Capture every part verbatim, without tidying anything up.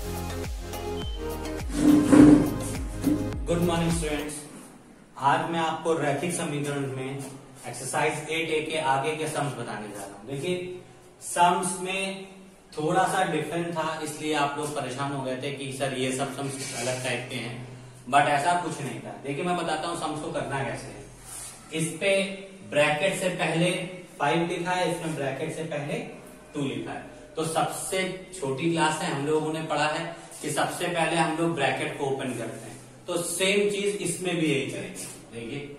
Good morning students. आज मैं आपको रैखिक समीकरण में एक्सरसाइज एट ए के आगे के सम्स बताने जा रहा हूँ। देखिए सम्स में थोड़ा सा डिफरेंट था, इसलिए आप लोग परेशान हो गए थे कि सर ये सब सम्स अलग टाइप के हैं, बट ऐसा कुछ नहीं था। देखिए मैं बताता हूँ सम्स को करना कैसे है। इस पे ब्रैकेट से पहले फाइव लिखा है, इसमें ब्रैकेट से पहले टू लिखा है। तो सबसे छोटी क्लास है, हम लोगों ने पढ़ा है कि सबसे पहले हम लोग ब्रैकेट को ओपन करते हैं, तो सेम चीज इसमें भी यही करेंगे। देखिए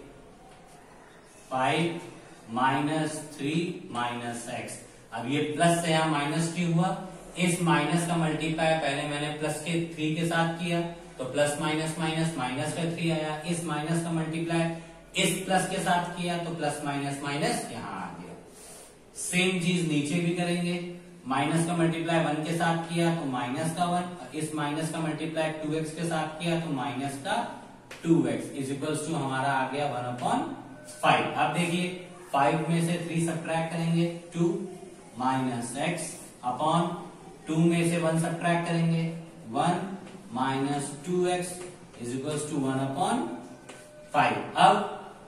five minus three minus x, अब ये प्लस से यहां माइनस क्यों हुआ? इस माइनस का मल्टीप्लाई पहले मैंने प्लस के थ्री के साथ किया तो प्लस माइनस माइनस माइनस का थ्री आया। इस माइनस का मल्टीप्लाई इस प्लस के साथ किया तो प्लस माइनस माइनस यहां आ गया। सेम चीज नीचे भी करेंगे, माइनस का मल्टीप्लाई वन के साथ किया तो माइनस का वन, इस माइनस का मल्टीप्लाई टू एक्स के साथ किया तो माइनस का two x is equals to हमारा आ गया वन अपॉन फाइव। अब देखिए फाइव में से थ्री सब्ट्रैक्ट करेंगे, two minus x upon two में से वन सब्ट्रैक्ट करेंगे, one minus two x is equals to one upon five. अब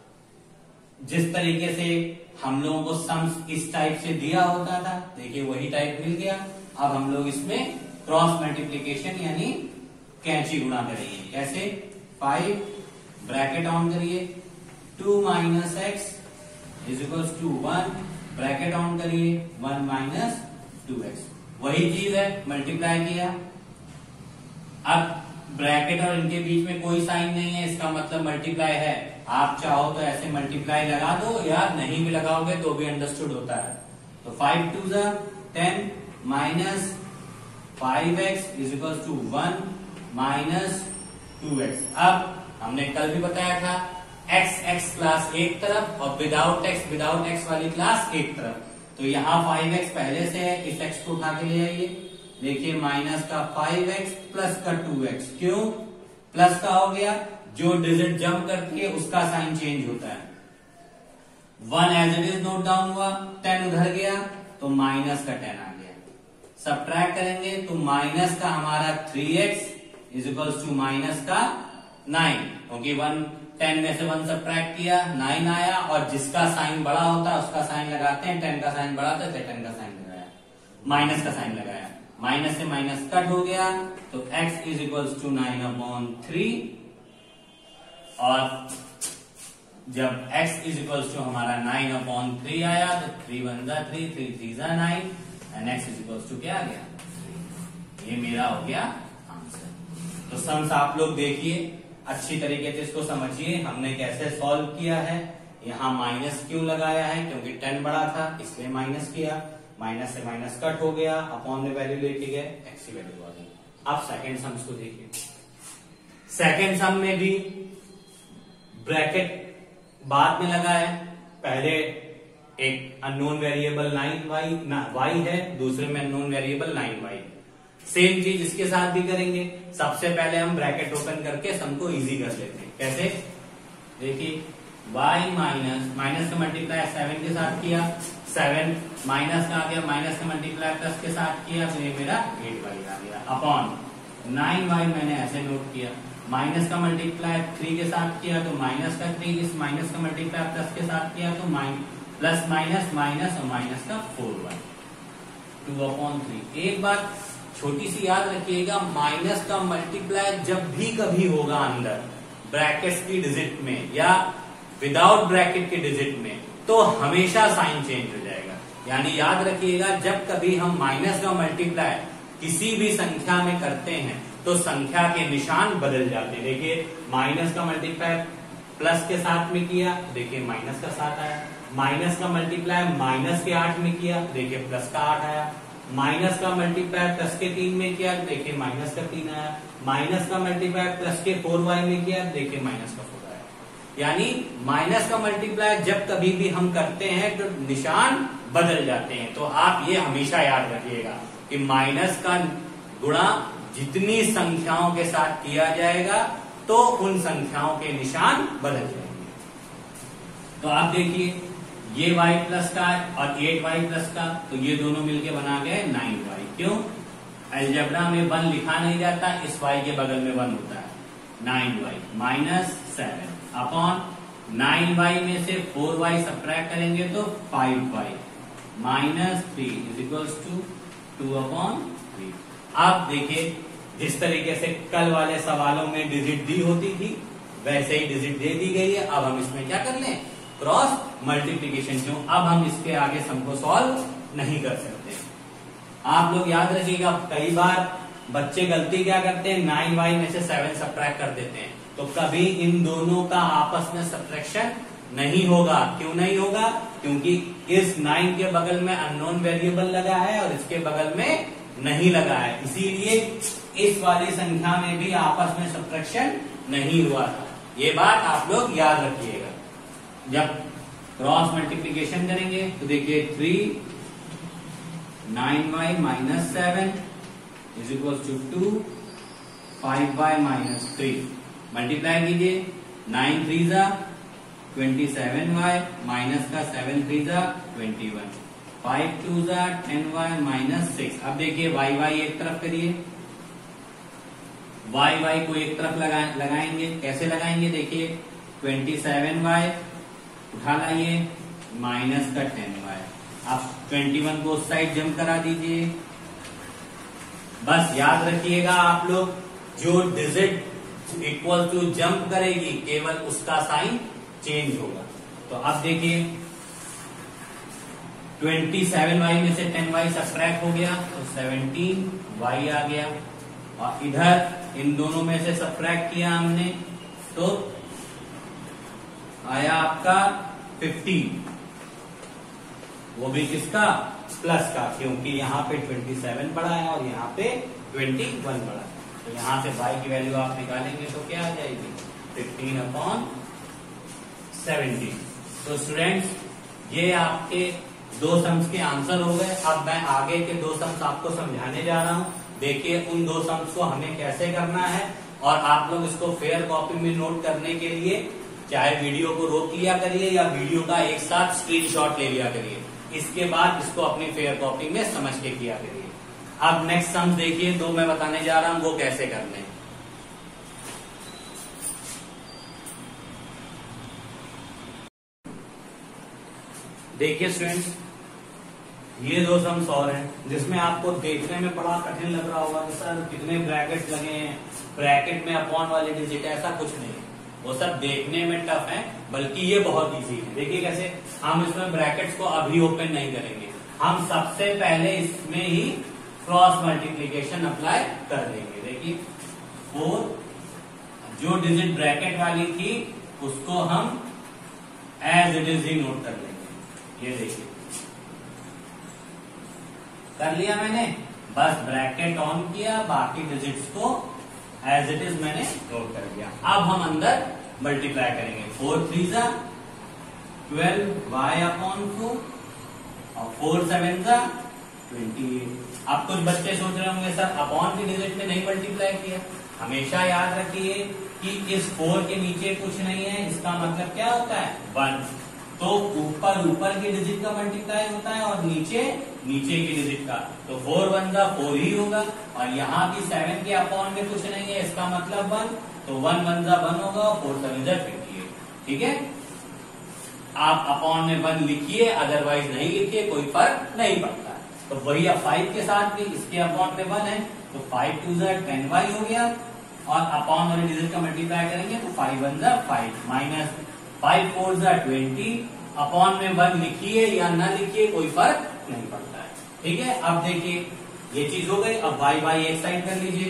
जिस तरीके से हम लोगों को सम्स इस टाइप से दिया होता था, देखिए वही टाइप मिल गया। अब हम लोग इसमें क्रॉस मल्टीप्लीकेशन यानी कैंची गुणा करेंगे। कैसे? फाइव ब्रैकेट ऑन करिए, two minus x is equals to one, bracket on करिए, वन माइनस टू एक्स, वही चीज है, मल्टीप्लाई किया। अब ब्रैकेट और इनके बीच में कोई साइन नहीं है, इसका मतलब मल्टीप्लाई है। आप चाहो तो ऐसे मल्टीप्लाई लगा दो या नहीं भी लगाओगे तो भी अंडरस्टूड होता है। तो फाइव टू जा ten minus five x is equal to one minus two x. अब हमने कल भी बताया था एक्स एक्स क्लास एक तरफ और विदाउट एक्स विदाउट एक्स वाली क्लास एक तरफ। तो यहाँ फाइव एक्स पहले से है, इस एक्स को उठा के ले आइए। देखिए माइनस का फाइव एक्स प्लस का टू एक्स, क्यों प्लस का हो गया? जो डिजिट जंप करती है उसका साइन चेंज होता है। One as it is note down हुआ, टेन उधर गया तो माइनस का टेन आ गया। सब्ट्रैक्ट करेंगे तो माइनस का हमारा three x is equal to minus का नाइन, क्योंकि वन टेन में से वन सब्ट्रैक्ट किया नाइन आया, और जिसका साइन बड़ा होता है उसका साइन लगाते हैं। टेन का साइन बड़ा था तो टेन का साइन लगाया, माइनस का साइन लगाया, माइनस से माइनस कट हो गया तो x is equal to nine upon three, और जब x इज इक्वल टू हमारा नाइन अपॉन थ्री आया तो थ्री वन जा थ्री, थ्री थ्री जा nine, and x is equal to क्या आ गया? ये मेरा हो गया आंसर। तो सम्स आप लोग देखिए अच्छी तरीके से इसको समझिए, हमने कैसे सॉल्व किया है। यहाँ माइनस क्यों लगाया है? क्योंकि टेन बड़ा था इसलिए माइनस किया, माइनस से माइनस कट हो गया, अपॉन में वैल्यू लेके गए, एक्स की वैल्यू आ गई। अब सेकेंड सम्स को देखिए। सेकेंड सम में भी ब्रैकेट बाद में लगा है, पहले एक unknown variable nine y y है, दूसरे में unknown variable nine y. Same चीज इसके साथ भी करेंगे। सबसे पहले हम ब्रैकेट ओपन करके सम को इजी कर लेते हैं। कैसे? देखिए y माइनस माइनस का मल्टीप्लाई सेवन के साथ किया, सेवन माइनस का आ गया, माइनस का मल्टीप्लाई प्लस के साथ किया तो ये मेरा एट वाई आ गया, अपॉन नाइन वाई मैंने ऐसे नोट किया, माइनस का मल्टीप्लाई थ्री के साथ किया तो माइनस का थ्री, इस माइनस का मल्टीप्लाई प्लस के साथ किया तो माइन प्लस माइनस माइनस और माइनस का four y, two upon three. एक बात छोटी सी याद रखिएगा, माइनस का मल्टीप्लाई जब भी कभी होगा अंदर ब्रैकेट्स की डिजिट में या विदाउट ब्रैकेट के डिजिट में, तो हमेशा साइन चेंज हो जाएगा। यानी याद रखिएगा जब कभी हम माइनस का मल्टीप्लाई किसी भी संख्या में करते हैं तो संख्या के निशान बदल जाते हैं। देखिए माइनस का मल्टीप्लाई प्लस के साथ में किया, देखिए माइनस का सात आया, माइनस का मल्टीप्लाई माइनस के आठ में किया, देखिए प्लस का आठ आया, माइनस का मल्टीप्लाई प्लस के तीन में किया, देखिए माइनस का तीन आया, माइनस का मल्टीप्लाई प्लस के फोर वाई में किया, देखिए माइनस का फोर आया। यानी माइनस का मल्टीप्लाई जब कभी भी हम करते हैं तो निशान बदल जाते हैं। तो आप ये हमेशा याद रखिएगा कि माइनस का गुणा जितनी संख्याओं के साथ किया जाएगा तो उन संख्याओं के निशान बदल जाएंगे। तो आप देखिए ये y प्लस का और एट वाई प्लस का, तो ये दोनों मिलके बना गए नाइन वाई। क्यों? अलजेब्रा में वन लिखा नहीं जाता, इस y के बगल में वन होता है। Nine y minus seven upon nine y में से फोर वाई सब्ट्रैक्ट करेंगे तो five y minus three is equals to two upon three. अब देखिए जिस तरीके से कल वाले सवालों में डिजिट दी होती थी वैसे ही डिजिट दे दी गई है। अब हम इसमें क्या कर लें, क्रॉस मल्टीप्लीकेशन। क्यों, अब हम इसके आगे सम को सॉल्व नहीं कर सकते। आप लोग याद रखिएगा, कई बार बच्चे गलती क्या करते हैं, नाइन वाई में से सेवन सब्ट्रैक्ट कर देते हैं, तो कभी इन दोनों का आपस में सब्ट्रैक्शन नहीं होगा। क्यों नहीं होगा, क्योंकि इस नाइन के बगल में अननोन वेरिएबल लगा है और इसके बगल में नहीं लगा है, इसीलिए इस वाली संख्या में भी आपस में सब्ट्रैक्शन नहीं हुआ था। ये बात आप लोग याद रखिएगा। जब क्रॉस मल्टीप्लीकेशन करेंगे तो देखिए three nine y minus seven is equal to two, five y minus three. Multiply कीजिए, नाइन थ्री जा ट्वेंटी सेवन वाई माइनस का सेवन थ्री जा ट्वेंटी वन, फाइव टू जा टेन वाई माइनस सिक्स। अब देखिए वाई वाई एक तरफ करिए, वाई वाई को एक तरफ लगा, लगाएंगे। कैसे लगाएंगे, देखिए ट्वेंटी सेवन वाई उठा लाइए माइनस का टेन वाई। आप ट्वेंटी वन को उस साइड जंप करा दीजिए। बस याद रखिएगा आप लोग, जो डिजिट इक्वल टू जंप करेगी केवल उसका साइन चेंज होगा। तो अब देखिए ट्वेंटी सेवन वाई में से टेन वाई सब्ट्रैक्ट हो गया तो सेवनटीन वाई आ गया, और इधर इन दोनों में से सब्ट्रैक्ट किया हमने तो आया आपका फिफ्टीन, वो भी किसका, प्लस का, क्योंकि यहाँ पे ट्वेंटी सेवन पड़ा है और यहाँ पे ट्वेंटी वन पड़ा है। तो यहाँ से y की वैल्यू आप निकालेंगे तो क्या आ जाएगी, फिफ्टीन अपॉन सेवनटीन। तो स्टूडेंट्स ये आपके दो सम्स के आंसर हो गए। अब मैं आगे के दो सम्स आपको समझाने जा रहा हूँ। देखिए उन दो सम्स को हमें कैसे करना है, और आप लोग इसको फेयर कॉपी में नोट करने के लिए चाहे वीडियो को रोक लिया करिए या वीडियो का एक साथ स्क्रीनशॉट ले लिया करिए, इसके बाद इसको अपनी फेयर कॉपी में समझ के किया करिए। अब नेक्स्ट सम्स देखिए, दो मैं बताने जा रहा हूं वो कैसे करने हैं। देखिए स्टूडेंट्स, ये दो सम्स और हैं जिसमें आपको देखने में बड़ा कठिन लग रहा होगा कि सर कितने ब्रैकेट लगे हैं, ब्रैकेट में अपॉन वाले डिजिट, ऐसा कुछ नहीं है। वो सब देखने में टफ है, बल्कि ये बहुत इजी है। देखिए कैसे, हम इसमें ब्रैकेट्स को अभी ओपन नहीं करेंगे, हम सबसे पहले इसमें ही क्रॉस मल्टीप्लीकेशन अप्लाई कर देंगे। देखिए फोर, जो डिजिट ब्रैकेट वाली थी उसको हम एज इट इज ही नोट कर लेंगे। ये देखिए कर लिया मैंने, बस ब्रैकेट ऑन किया, बाकी डिजिट्स को एज इट इज मैंने नोट कर दिया। अब हम अंदर मल्टीप्लाई करेंगे, फोर थ्री जा ट्वेल्व वाई अपॉन फोर और फोर सेवन जा ट्वेंटी एट। अब कुछ बच्चे सोच रहे होंगे सर अपॉन के डिजिट में नहीं मल्टीप्लाई किया। हमेशा याद रखिए कि इस फोर के नीचे कुछ नहीं है, इसका मतलब क्या होता है, वन। तो ऊपर ऊपर के डिजिट का मल्टीप्लाई होता है और नीचे नीचे के डिजिट का, तो फोर वन जा फोर ही होगा। और यहाँ भी सेवन के अपॉन में कुछ नहीं है, इसका मतलब वन, तो वन वन जा वन होगा और फोर सेवन जा ट्वेंटी एट। ठीक है, आप अपॉन में वन लिखिए, अदरवाइज नहीं लिखिए, कोई फर्क नहीं पड़ता। तो वही अब फाइव के साथ भी, इसके अपॉन में वन है तो फाइव टू जा टेन वाई हो गया, और अपॉन वाले डिजिट का मल्टीप्लाई करेंगे तो फाइव वन जा फाइव माइनस फाइव फोर जा ट्वेंटी। अपॉन में वन लिखिए या ना लिखिए कोई फर्क नहीं पड़ता है। ठीक है, अब देखिए ये चीज हो गई। अब वाई वाई एक साइड कर लीजिए,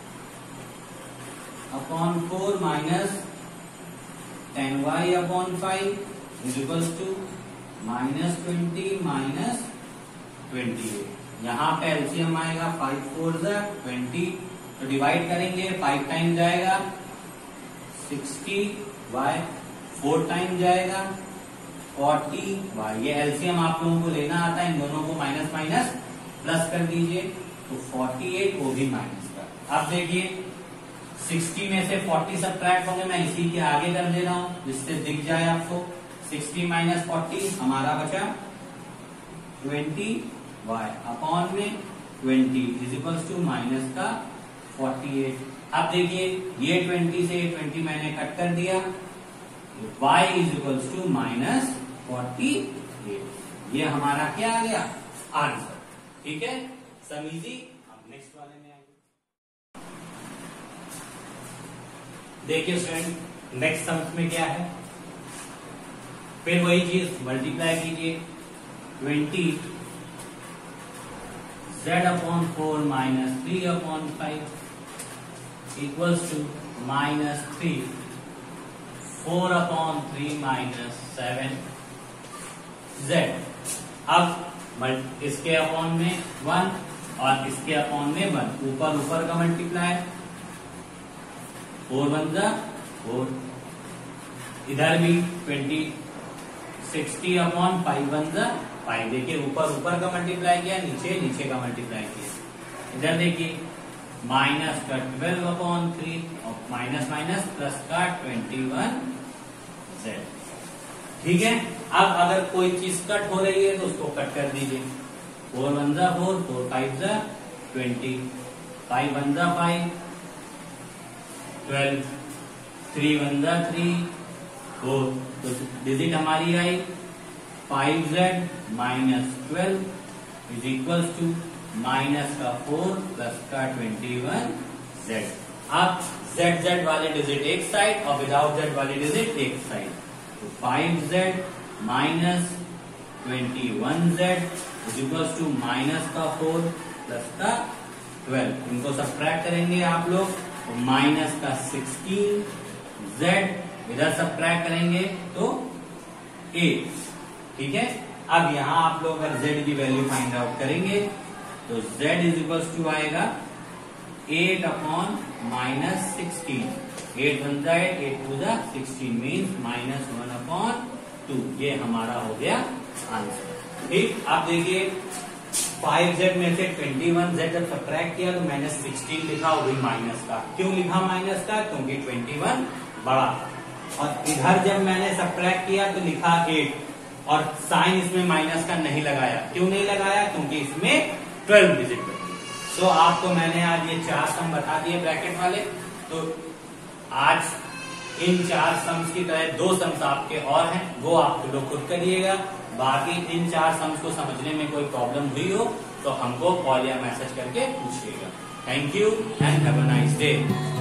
upon four minus ten y upon five is equal to minus twenty minus twenty eight. यहाँ पे एलसीएम आएगा, फाइव फोर जा ट्वेंटी, तो डिवाइड करेंगे, फाइव टाइम जाएगा सिक्सटी वाई, फोर टाइम जाएगा फोर्टी वाई। ये एलसीएम आप लोगों को लेना आता है, इन दोनों को माइनस माइनस प्लस कर दीजिए तो फोर्टी एट, वो भी माइनस का। अब देखिए सिक्सटी में से फोर्टी सब्ट्रैक्ट होंगे, मैं इसी के आगे कर दे रहा हूं जिससे दिख जाए आपको। सिक्सटी माइनस फोर्टी हमारा बचा ट्वेंटी वाई, अपॉन में twenty is equals to minus का फोर्टी एट। अब देखिए ये ट्वेंटी से ट्वेंटी मैंने कट कर दिया, y is equals to minus forty eight. ये हमारा क्या आ गया आंसर। ठीक है, सम इजी। अब नेक्स्ट वाले में आएंगे। देखिए स्टूडेंट नेक्स्ट सम में क्या है, फिर वही चीज मल्टीप्लाई कीजिए, twenty z upon four minus three upon five equals to minus three four upon three minus seven z। अब इसके अपॉन में वन और इसके अपॉन में वन, ऊपर ऊपर का मल्टीप्लाई, फोर वन जा फोर, इधर भी twenty sixty upon five one जा फाइव। देखिए ऊपर ऊपर का मल्टीप्लाई किया, नीचे नीचे का मल्टीप्लाई किया। इधर देखिए माइनस का ट्वेल्व अपॉन थ्री और माइनस माइनस प्लस का ट्वेंटी वन जेड। ठीक है, अब अगर कोई चीज कट हो रही है तो उसको कट कर दीजिए, फोर वन जा फोर, फोर फाइव जा ट्वेंटी, फाइव वन जा फाइव, ट्वेल्व, थ्री वन जा थ्री, फोर। तो डिजिट हमारी आई five z minus twelve is equal to minus का फोर प्लस का ट्वेंटी वन जेड। अब जेड जेड वाले डिजिट एक साइड और विदाउट जेड वाली डिजिट एक साइड, तो five z minus twenty one z is equal to minus का फोर प्लस का ट्वेल्व। इनको सब्ट्रैक्ट करेंगे आप लोग तो माइनस का सिक्सटीन जेड, इधर सब्ट्रैक्ट करेंगे तो एट। ठीक है, अब यहां आप लोग अगर z की वैल्यू फाइंड आउट करेंगे तो z इज इक्वल टू आएगा eight upon minus sixteen, eight one जा एट, एट टू जा sixteen means minus one upon two. ये हमारा हो गया आंसर। ठीक, आप देखिए फाइव जेड में से ट्वेंटी वन जेड जब सब्ट्रैक्ट किया तो मैंने सिक्सटीन लिखा, वो भी माइनस का। क्यों लिखा माइनस का? क्योंकि ट्वेंटी वन बड़ा। और इधर जब मैंने सब्ट्रैक्ट किया तो लिखा एट और साइन इसमें माइनस का नहीं लगाया। क्यों नहीं लगाया? क्योंकि इसमें ट्वेल्व डिजिट बची। तो आपको मैंने आज ये चार सम बता दिए ब्रैकेट वाले। तो आज इन चार सम्स की तरह दो सम्स आपके और हैं, वो आप लोग खुद करिएगा। बाकी इन चार सम्स को समझने में कोई प्रॉब्लम हुई हो तो हमको कॉल या मैसेज करके पूछिएगा। Thank you and have a nice day.